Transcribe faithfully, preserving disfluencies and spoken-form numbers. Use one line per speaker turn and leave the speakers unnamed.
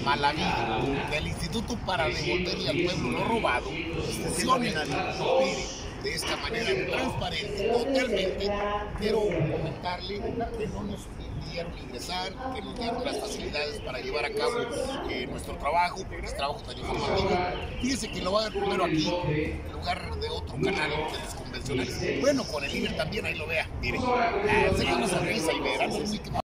Malaví, del Instituto para devolverle al pueblo lo robado, funcione, opere de esta manera transparente, totalmente. Quiero comentarle que no nos impidieron ingresar, que nos dieron las facilidades para llevar a cabo eh, nuestro trabajo, porque es trabajo tan informativo. Fíjese que lo va a ver primero aquí, en lugar de otro canal de los convencionales. Bueno, con el líder también, ahí lo vea, miren, enseña una sonrisa y verán muy